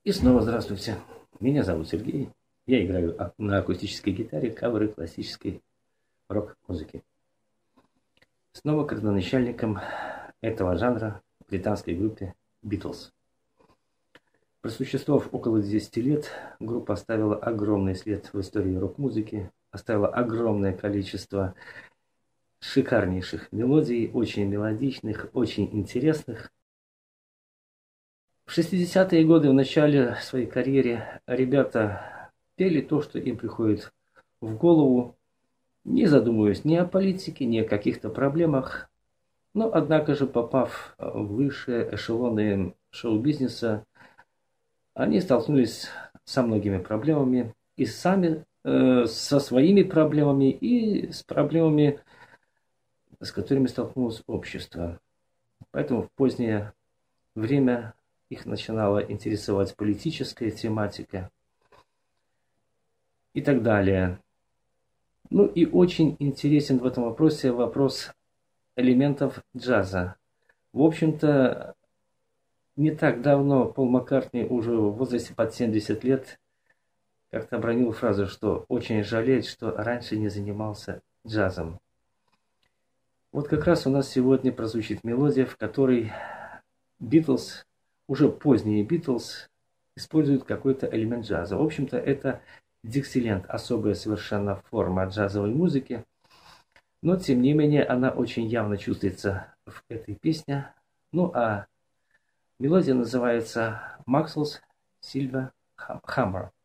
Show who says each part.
Speaker 1: И снова здравствуйте. Меня зовут Сергей. Я играю на акустической гитаре каверы классической рок-музыки. Снова к родоначальникам этого жанра британской группе Beatles. Просуществовав около 10 лет, группа оставила огромный след в истории рок-музыки, оставила огромное количество шикарнейших мелодий, очень мелодичных, очень интересных. В 60-е годы, в начале своей карьеры, ребята пели то, что им приходит в голову, не задумываясь ни о политике, ни о каких-то проблемах. Но, однако же, попав в высшие эшелоны шоу-бизнеса, они столкнулись со многими проблемами и сами со своими проблемами и с проблемами, с которыми столкнулось общество. Поэтому в позднее время их начинала интересовать политическая тематика и так далее. Ну и очень интересен в этом вопросе вопрос элементов джаза. В общем-то, не так давно Пол Маккартни уже в возрасте под 70 лет как-то обронил фразу, что очень жалеет, что раньше не занимался джазом. Вот как раз у нас сегодня прозвучит мелодия, в которой Битлз, уже поздние Битлз, используют какой-то элемент джаза. В общем-то, это диксиленд, особая совершенно форма джазовой музыки. Но, тем не менее, она очень явно чувствуется в этой песне. Ну, а мелодия называется «Maxwell's Silver Hammer».